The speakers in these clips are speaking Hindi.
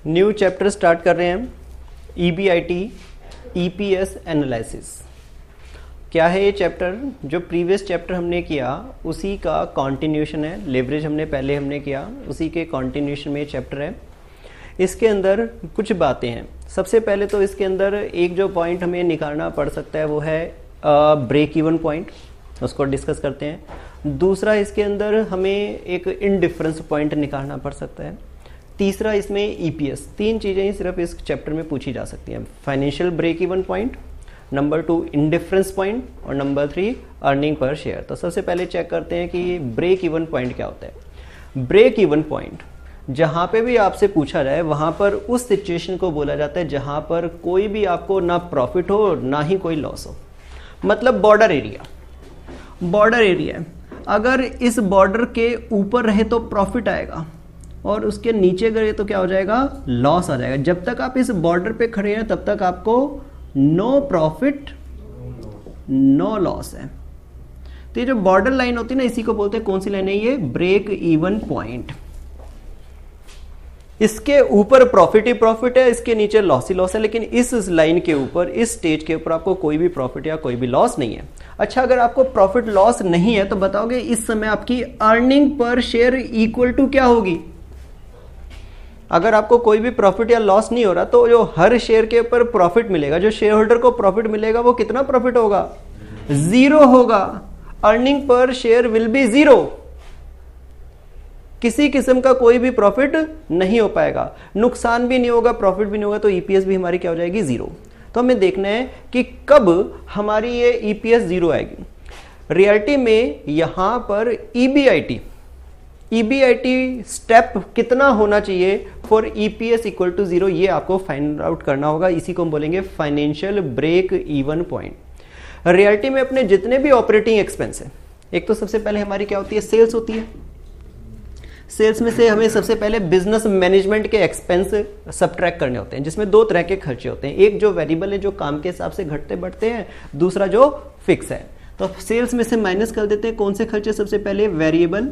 न्यू चैप्टर स्टार्ट कर रहे हैं, EBIT EPS एनालिसिस। क्या है ये चैप्टर? जो प्रीवियस चैप्टर हमने किया उसी का कंटिन्यूशन है। लेवरेज हमने किया, उसी के कंटिन्यूशन में चैप्टर है। इसके अंदर कुछ बातें हैं। सबसे पहले तो इसके अंदर एक जो पॉइंट हमें निकालना पड़ सकता है वो है ब्रेक इवन पॉइंट, उसको डिस्कस करते हैं। दूसरा, इसके अंदर हमें एक इनडिफरेंस पॉइंट निकालना पड़ सकता है। तीसरा, इसमें EPS। 3 चीज़ें ही सिर्फ इस चैप्टर में पूछी जा सकती हैं। Financial break even point, number 2 indifference point और नंबर 3 अर्निंग पर शेयर। तो सबसे पहले चेक करते हैं कि ब्रेक इवन पॉइंट क्या होता है। ब्रेक इवन पॉइंट जहाँ पे भी आपसे पूछा जाए वहाँ पर उस सिचुएशन को बोला जाता है जहाँ पर कोई भी आपको ना प्रॉफिट हो ना ही कोई लॉस हो। मतलब बॉर्डर एरिया है। अगर इस बॉर्डर के ऊपर रहे तो प्रॉफिट आएगा और उसके नीचे गए तो क्या हो जाएगा? लॉस आ जाएगा। जब तक आप इस बॉर्डर पे खड़े हैं तब तक आपको नो प्रॉफिट नो लॉस है। तो ये जो बॉर्डर लाइन होती है ना, इसी को बोलते हैं, कौन सी लाइन है ये? Break even point. इसके ऊपर प्रॉफिट ही प्रॉफिट है, इसके नीचे लॉस ही लॉस है, लेकिन इस लाइन के ऊपर, इस स्टेज के ऊपर आपको कोई भी प्रॉफिट या कोई भी लॉस नहीं है। अच्छा, अगर आपको प्रॉफिट लॉस नहीं है तो बताओगे इस समय आपकी earning per share equal to क्या होगी? अगर आपको कोई भी प्रॉफिट या लॉस नहीं हो रहा तो जो हर शेयर के ऊपर प्रॉफिट मिलेगा, जो शेयर होल्डर को प्रॉफिट मिलेगा वो कितना प्रॉफिट होगा? 0 होगा। Earning per share will be 0। किसी किस्म का कोई भी प्रॉफिट नहीं हो पाएगा, नुकसान भी नहीं होगा, प्रॉफिट भी नहीं होगा, तो EPS भी हमारी क्या हो जाएगी? 0। तो हमें देखना है कि कब हमारी ये EPS 0 आएगी। रियलिटी में यहां पर EBIT स्टेप कितना होना चाहिए फॉर EPS इक्वल टू 0, ये आपको फाइंड आउट करना होगा। इसी को हम बोलेंगे financial break even point. Reality में अपने जितने भी ऑपरेटिंग एक्सपेंस है, एक तो सबसे पहले हमारी क्या होती है? सेल्स होती है। सेल्स में से हमें सबसे पहले बिजनेस मैनेजमेंट के एक्सपेंस सबट्रैक्ट करने होते हैं, जिसमें 2 तरह के खर्चे होते हैं। एक जो वेरिएबल है, जो काम के हिसाब से घटते बढ़ते हैं, दूसरा जो फिक्स है। तो सेल्स में से माइनस कर देते हैं कौन से खर्चे? सबसे पहले वेरिएबल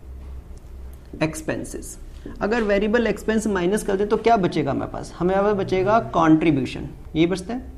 एक्सपेंसेस। अगर वेरिएबल एक्सपेंस माइनस कर दे तो क्या बचेगा हमारे पास? हमें बचेगा कॉन्ट्रीब्यूशन। यही बचता है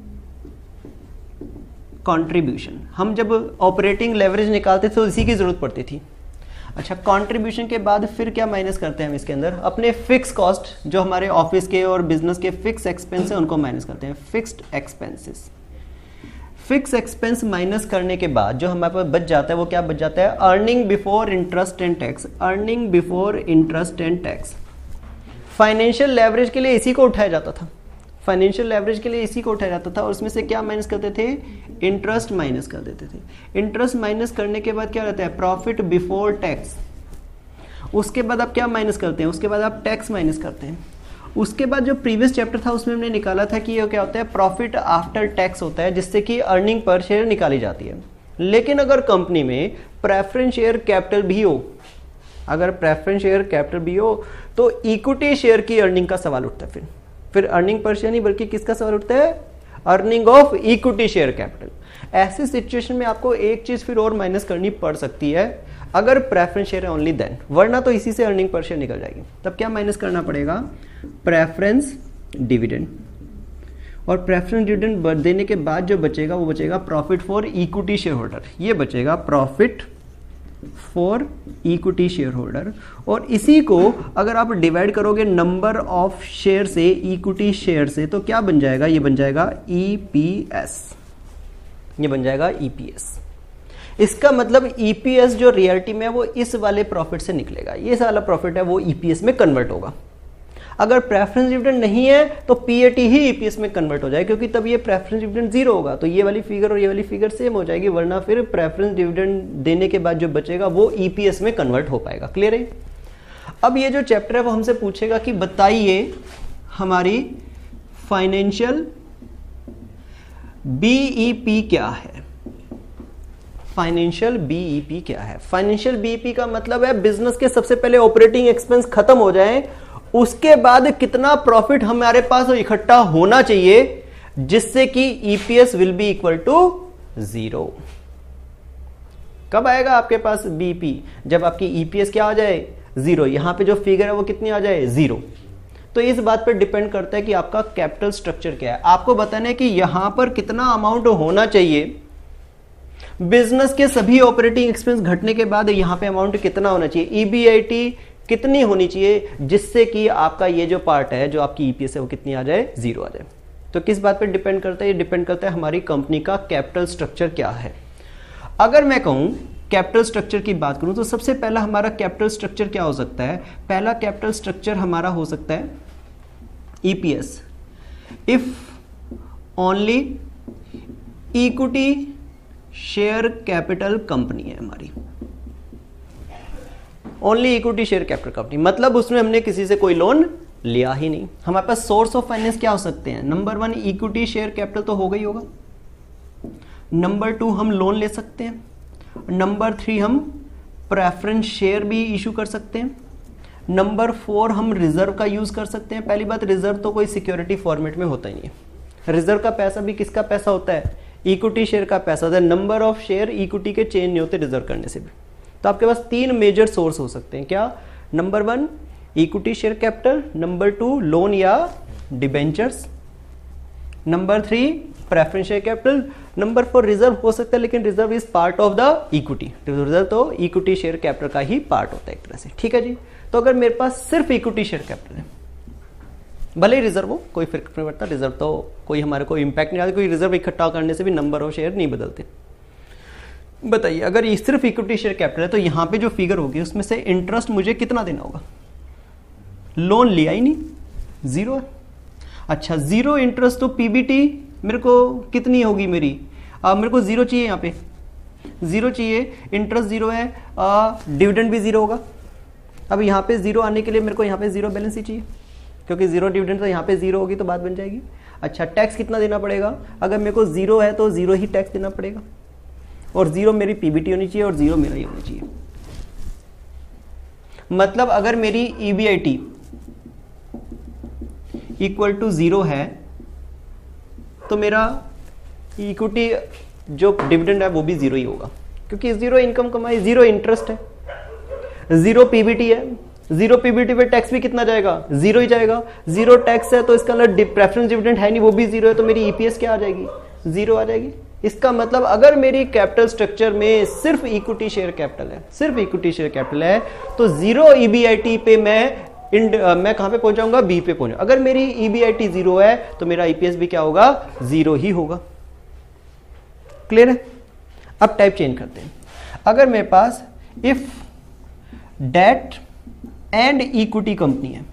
कॉन्ट्रीब्यूशन। हम जब ऑपरेटिंग लेवरेज निकालते थे तो इसी की जरूरत पड़ती थी। अच्छा, कंट्रीब्यूशन के बाद फिर क्या माइनस करते हैं हम इसके अंदर? अपने फिक्स कॉस्ट, जो हमारे ऑफिस के और बिजनेस के फिक्स एक्सपेंस है, उनको माइनस करते हैं, fixed expenses. Fix expense minus करने के बाद जो हमारे पास बच जाता है वो क्या बच जाता है? Earning before interest and tax. Earning before interest and tax. Financial leverage के लिए इसी को उठाया जाता था। फाइनेंशियल लेवरेज के लिए इसी को उठाया जाता था और उसमें से क्या माइनस करते थे? इंटरेस्ट माइनस कर देते थे। इंटरेस्ट माइनस करने के बाद क्या रहता है? Profit before tax. उसके बाद आप क्या माइनस करते हैं? उसके बाद आप टैक्स माइनस करते हैं। उसके बाद जो प्रीवियस चैप्टर था उसमें हमने निकाला था कि ये क्या होता है? प्रॉफिट आफ्टर टैक्स होता है, जिससे कि अर्निंग पर शेयर निकाली जाती है। लेकिन अगर कंपनी में प्रेफरेंस शेयर कैपिटल भी हो, अगर प्रेफरेंस शेयर कैपिटल भी हो तो इक्विटी शेयर की अर्निंग का सवाल उठता है। फिर अर्निंग पर शेयर नहीं बल्कि किसका सवाल उठता है? Earning of equity share capital. ऐसी सिचुएशन में आपको एक चीज फिर और माइनस करनी पड़ सकती है, अगर प्रेफरेंस शेयर है ओनली देन, वरना तो इसी से अर्निंग पर शेयर निकल जाएगी। तब क्या माइनस करना पड़ेगा? Preference dividend. और प्रेफरेंस डिविडेंड देने के बाद जो बचेगा वो बचेगा profit for equity share holder. ये बचेगा profit for equity share holder. और इसी को अगर आप डिवाइड करोगे नंबर ऑफ शेयर से, इक्विटी शेयर से, तो क्या बन जाएगा? ये बन जाएगा EPS। ये बन जाएगा EPS। इसका मतलब EPS जो रियलिटी में है वो इस वाले प्रॉफिट से निकलेगा। ये वाला प्रॉफिट है वो EPS में कन्वर्ट होगा। अगर प्रेफरेंस डिविडेंड नहीं है तो PAT ही EPS में कन्वर्ट हो जाएगा, क्योंकि तब ये प्रेफरेंस डिविडेंड 0 होगा। तो ये वाली फिगर और ये वाली फिगर सेम हो जाएगी, वरना फिर प्रेफरेंस डिविडेंड देने के बाद जो बचेगा वो EPS में कन्वर्ट हो पाएगा। क्लियर है? अब ये जो चैप्टर है वो हमसे पूछेगा कि बताइए हमारी फाइनेंशियल BEP क्या है। फाइनेंशियल BEP क्या है? फाइनेंशियल BEP का मतलब है बिजनेस के सबसे पहले ऑपरेटिंग एक्सपेंस खत्म हो जाए, उसके बाद कितना प्रॉफिट हमारे पास इकट्ठा होना चाहिए जिससे कि EPS will be equal to 0। कब आएगा आपके पास BEP? जब आपकी EPS क्या आ जाए? 0। यहां पे जो फिगर है वो कितनी आ जाए? 0। तो इस बात पर डिपेंड करता है कि आपका कैपिटल स्ट्रक्चर क्या है। आपको बताना है कि यहां पर कितना अमाउंट होना चाहिए, बिजनेस के सभी ऑपरेटिंग एक्सपेंस घटने के बाद यहां पे अमाउंट कितना होना चाहिए, ईबीआईटी कितनी होनी चाहिए, जिससे कि आपका ये जो पार्ट है, जो आपकी ईपीएस है, वो कितनी आ जाए, 0 आ जाए। तो किस बात पे डिपेंड करता है, ये डिपेंड करता है हमारी कंपनी का कैपिटल स्ट्रक्चर क्या है। अगर मैं कहूं कैपिटल स्ट्रक्चर की बात करूं तो सबसे पहला हमारा कैपिटल स्ट्रक्चर क्या हो सकता है, पहला कैपिटल स्ट्रक्चर हमारा हो सकता है EPS, if only equity share capital company है हमारी, only equity share capital company, मतलब उसमें हमने किसी से कोई लोन लिया ही नहीं। हमारे पास सोर्स ऑफ फाइनेंस क्या हो सकते हैं, नंबर 1 इक्विटी शेयर कैपिटल तो होगा ही होगा, नंबर 2 हम लोन ले सकते हैं, नंबर 3 हम प्रेफरेंस शेयर भी इशू कर सकते हैं, नंबर 4 हम रिजर्व का यूज कर सकते हैं। पहली बात, रिजर्व तो कोई सिक्योरिटी फॉर्मेट में होता ही नहीं है, रिजर्व का पैसा भी किसका पैसा होता है, इक्विटी शेयर का पैसा होता है। नंबर ऑफ शेयर इक्विटी के चेंज नहीं होते रिजर्व करने से भी। तो आपके पास 3 मेजर सोर्स हो सकते हैं, क्या, number 1 equity share capital, number 2 loan या debentures, number 3 preference share capital, number 4 reserve हो सकता है, लेकिन reserve is part of the equity, reserve तो इक्विटी शेयर कैपिटल का ही पार्ट होता है एक तरह से, ठीक है जी। तो अगर मेरे पास सिर्फ इक्विटी शेयर कैपिटल है, भले ही रिजर्व हो, कोई फर्क नहीं पड़ता, रिजर्व तो कोई हमारे को इंपैक्ट नहीं आता, कोई रिजर्व इकट्ठा करने से भी नंबर ऑफ शेयर नहीं बदलते। बताइए, अगर ये सिर्फ इक्विटी शेयर कैपिटल है तो यहां पे जो फिगर होगी उसमें से इंटरेस्ट मुझे कितना देना होगा, लोन लिया ही नहीं, 0 है। अच्छा, 0 इंटरेस्ट, तो पीबीटी मेरे को कितनी होगी मेरी, मेरे को 0 चाहिए, यहाँ पे 0 चाहिए, इंटरेस्ट 0 है, डिविडेंड भी 0 होगा। अब यहाँ पे 0 आने के लिए मेरे को यहाँ पे 0 बैलेंस ही चाहिए, क्योंकि 0 डिविडेंड तो यहाँ पे 0 होगी तो बात बन जाएगी। अच्छा, टैक्स कितना देना पड़ेगा, अगर मेरे को 0 है तो 0 ही टैक्स देना पड़ेगा, और 0 मेरी पीबीटी होनी चाहिए और 0 मेरा ही होनी चाहिए। मतलब अगर मेरी ईबीआईटी इक्वल टू 0 है तो मेरा इक्विटी जो डिविडेंड है वो भी 0 ही होगा, क्योंकि 0 इनकम कमाई, 0 इंटरेस्ट है, 0 पीबीटी है, 0 पीबीटी पे टैक्स भी कितना जाएगा, 0 ही जाएगा। 0 टैक्स है तो इसका अंदर प्रेफरेंस डिविडेंड है नहीं, वो भी 0 है, तो मेरी ईपीएस क्या आ जाएगी, 0 आ जाएगी। इसका मतलब अगर मेरी कैपिटल स्ट्रक्चर में सिर्फ इक्विटी शेयर कैपिटल है, सिर्फ इक्विटी शेयर कैपिटल है, तो 0 ईबीआईटी पे मैं कहां पे पहुंच जाऊंगा, बी पे पहुंच। अगर मेरी ईबीआईटी 0 है तो मेरा ईपीएस भी क्या होगा, 0 ही होगा। क्लियर है। अब टाइप चेंज करते हैं। अगर मेरे पास if debt and equity company है,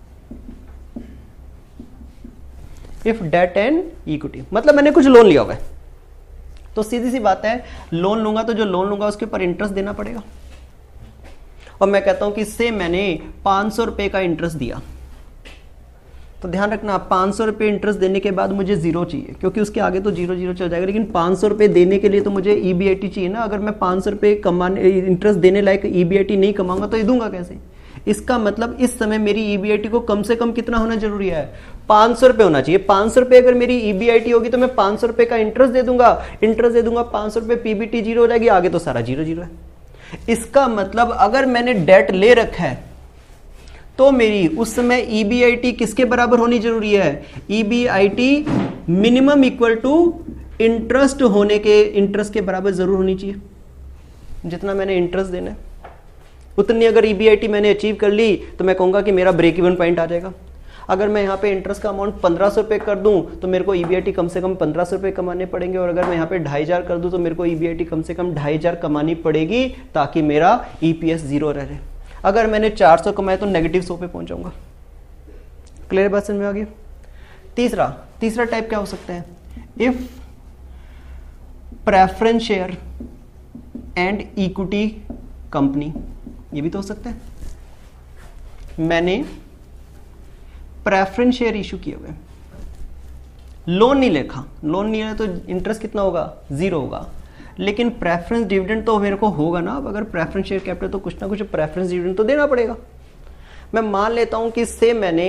इफ डेट एंड इक्विटी मतलब मैंने कुछ लोन लिया हुआ है, तो सीधी सी बात है, लोन लूंगा तो जो लोन लूंगा उसके ऊपर इंटरेस्ट देना पड़ेगा। और मैं कहता हूं कि इससे मैंने 500 रुपए का इंटरेस्ट दिया, तो ध्यान रखना 500 रुपए इंटरेस्ट देने के बाद मुझे 0 चाहिए, क्योंकि उसके आगे तो 0 0 चल जाएगा, लेकिन 500 रुपए देने के लिए तो मुझे ईबीआईटी चाहिए ना। अगर मैं 500 रुपए कमाने इंटरेस्ट देने लायक ईबीआईटी नहीं कमाऊंगा तो ये दूंगा कैसे। इसका मतलब इस समय मेरी ईबीआईटी को कम से कम कितना होना जरूरी है, 500 रुपए होना चाहिए। 500 रुपए अगर मेरी ईबीआईटी होगी तो मैं 500 रुपए का इंटरेस्ट दे दूंगा, 500 रुपए पीबीटी 0 हो जाएगी, आगे तो सारा 0 0 है। इसका मतलब अगर मैंने डेट ले रखा है तो मेरी उस समय ईबीआईटी किसके बराबर होनी जरूरी है, EBIT minimum equal to interest होने के, इंटरेस्ट के बराबर जरूर होनी चाहिए। जितना मैंने इंटरेस्ट देना है उतनी अगर ईबीआईटी मैंने अचीव कर ली तो मैं कहूंगा कि मेरा ब्रेक इवन पॉइंट आ जाएगा। अगर मैं यहाँ पे इंटरेस्ट का अमाउंट 1500 रुपए कर दूं तो मेरे को ईबीआईटी कम से कम 1500 रुपए कमाने पड़ेंगे, और अगर मैं यहाँ पे 2500 कर दूं तो मेरे को ईबीआईटी कम से कम 2500 कमानी पड़ेगी, ताकि मेरा ईपीएस 0 रहे। अगर मैंने 400 कमाए तो नेगेटिव 100 पे पहुंच जाऊंगा। क्लियर बात समझ में आ गई। तीसरा टाइप क्या हो सकता है, if preference share and equity company, ये भी तो हो सकता है। मैंने प्रेफरेंस शेयर इशू किए हुए, लोन नहीं लेखा, लोन नहीं है तो इंटरेस्ट कितना होगा, 0 होगा, लेकिन प्रेफरेंस डिविडेंड तो मेरे को होगा ना। अब अगर प्रेफरेंस शेयर कैपिटल तो कुछ ना कुछ प्रेफरेंस डिविडेंड तो देना पड़ेगा। मैं मान लेता हूं कि से मैंने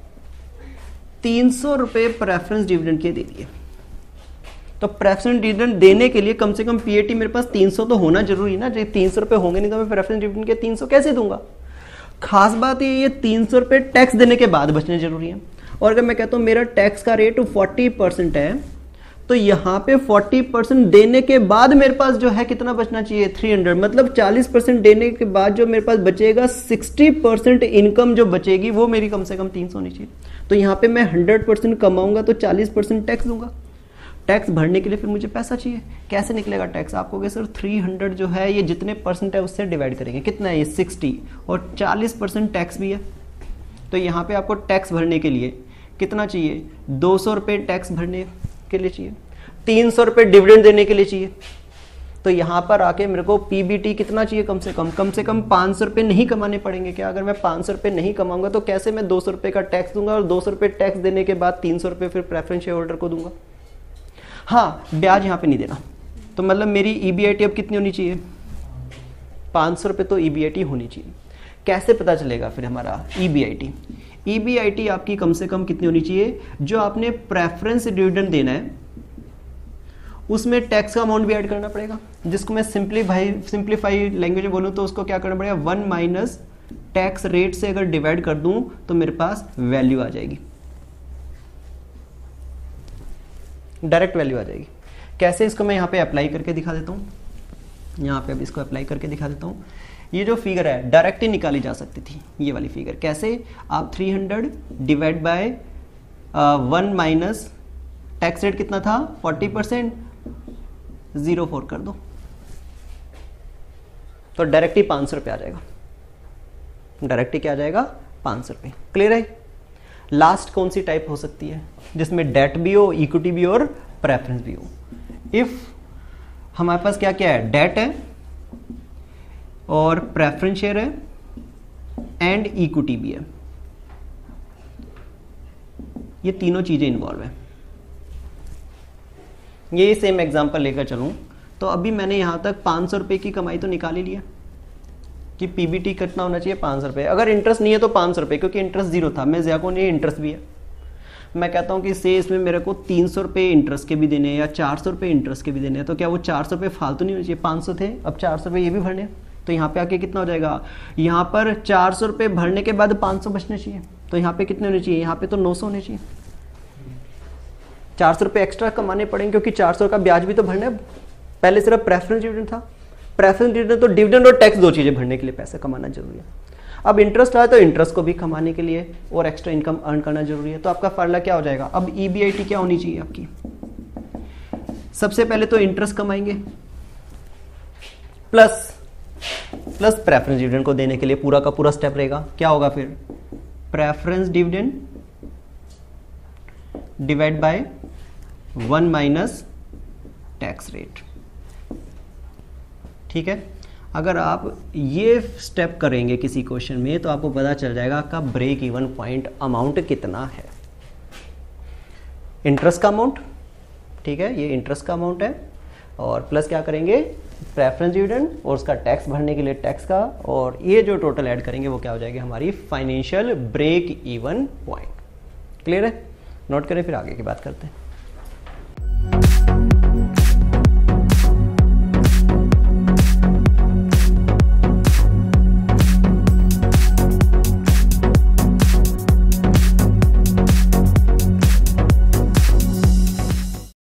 300 रुपए प्रेफरेंस डिविडेंड के दे दिए, तो प्रेफरेंस डिविडेंड देने के लिए कम से कम पीएटी मेरे पास 300 तो होना जरूरी ना। जो 300 रुपए होंगे नहीं तो मैं प्रेफरेंस डिविडेंड के 300 कैसे दूंगा। खास बात ये 300 रुपये टैक्स देने के बाद बचने जरूरी है। और अगर मैं कहता हूँ मेरा टैक्स का रेट 40% है, तो यहाँ पे 40% देने के बाद मेरे पास जो है कितना बचना चाहिए 300, मतलब 40% देने के बाद जो मेरे पास बचेगा 60% इनकम जो बचेगी वो मेरी कम से कम 300 होनी चाहिए। तो यहाँ पे मैं 100% कमाऊंगा तो 40% टैक्स दूंगा। टैक्स भरने के लिए फिर मुझे पैसा चाहिए। कैसे निकलेगा टैक्स? आपको कहे सर 300 जो है ये जितने परसेंट है उससे डिवाइड करेंगे, कितना है ये 60, और 40% टैक्स भी है। तो यहाँ पे आपको टैक्स भरने के लिए कितना चाहिए? 200 रुपये टैक्स भरने के लिए चाहिए, 300 रुपये डिविडेंड देने के लिए चाहिए। तो यहाँ पर आके मेरे को पीबीटी कितना चाहिए? कम से कम 500 रुपये नहीं कमाने पड़ेंगे क्या? अगर मैं 500 रुपये नहीं कमाऊंगा तो कैसे मैं 200 रुपये का टैक्स दूंगा, और 200 रुपये टैक्स देने के बाद 300 रुपये फिर प्रेफरेंस शेयर होल्डर को दूंगा। हाँ, ब्याज यहाँ पे नहीं देना, तो मतलब मेरी ईबीआईटी अब कितनी होनी चाहिए? 500 रुपये तो ईबीआईटी होनी चाहिए। कैसे पता चलेगा फिर हमारा ईबीआईटी? ईबीआईटी आपकी कम से कम कितनी होनी चाहिए? जो आपने प्रेफरेंस डिविडेंड देना है उसमें टैक्स का अमाउंट भी ऐड करना पड़ेगा, जिसको मैं सिंप्लीफाई लैंग्वेज में बोलूँ तो उसको क्या करना पड़ेगा? 1 माइनस टैक्स रेट से अगर डिवाइड कर दूं तो मेरे पास वैल्यू आ जाएगी, डायरेक्ट वैल्यू आ जाएगी। कैसे? इसको मैं यहाँ पे अप्लाई करके दिखा देता हूँ। यहाँ पे अब इसको अप्लाई करके दिखा देता हूँ। ये जो फिगर है डायरेक्ट ही निकाली जा सकती थी, ये वाली फिगर। कैसे? आप 300 divide by 1 minus tax rate कितना था? 40%, 0.4 कर दो तो डायरेक्ट ही 500 रुपये आ जाएगा। डायरेक्ट ही क्या आ जाएगा? 500 रुपये। क्लियर है? लास्ट कौन सी टाइप हो सकती है जिसमें डेट भी हो, इक्विटी भी और प्रेफरेंस भी हो? इफ हमारे पास क्या क्या है? डेट है और प्रेफरेंस शेयर है एंड इक्विटी भी है, ये तीनों चीजें इन्वॉल्व है। ये सेम एग्जांपल लेकर चलूं तो अभी मैंने यहां तक 500 रुपए की कमाई तो निकाल ही लिया कि पीबीटी कितना होना चाहिए? 500 रुपये। अगर इंटरेस्ट नहीं है तो 500 रुपये, क्योंकि इंटरेस्ट 0 था। मैं ज्यादा नहीं, इंटरेस्ट भी है। मैं कहता हूं कि से इसमें मेरे को 300 रुपये इंटरेस्ट के भी देने हैं या 400 रुपये इंटरेस्ट के भी देने हैं, तो क्या वो 400 रुपये फालतू नहीं होने चाहिए? 500 थे, अब 400 रुपये ये भी भरने। तो यहाँ पे आके कितना हो जाएगा? यहाँ पर 400 रुपये भरने के बाद 500 बचने चाहिए, तो यहाँ पे कितने होने चाहिए? यहाँ पे तो 900 होने चाहिए। 400 रुपये एक्स्ट्रा कमाने पड़ेंगे क्योंकि 400 का ब्याज भी तो भरना है। पहले सिर्फ प्रेफरेंस डिविडेंड था, प्रेफरेंस डिविडेंड तो डिविडेंड और टैक्स 2 चीजें भरने के लिए पैसा कमाना जरूरी है। अब इंटरेस्ट आया तो इंटरेस्ट को भी कमाने के लिए और एक्स्ट्रा इनकम अर्न करना जरूरी है। तो आपका फार्मूला क्या हो जाएगा? अब ईबीआईटी क्या होनी चाहिए आपकी? सबसे पहले तो इंटरेस्ट कमाएंगे प्लस प्रेफरेंस डिविडेंड को देने के लिए पूरा का पूरा स्टेप रहेगा। क्या होगा फिर? Preference dividend divide by 1 minus tax rate. ठीक है? अगर आप ये स्टेप करेंगे किसी क्वेश्चन में तो आपको पता चल जाएगा आपका ब्रेक इवन पॉइंट अमाउंट कितना है। इंटरेस्ट का अमाउंट, ठीक है, ये इंटरेस्ट का अमाउंट है, और प्लस क्या करेंगे? प्रेफरेंस डिविडेंड और उसका टैक्स भरने के लिए टैक्स का, और ये जो टोटल ऐड करेंगे वो क्या हो जाएगी? हमारी financial break even point. Clear है? नोट करें, फिर आगे की बात करते हैं।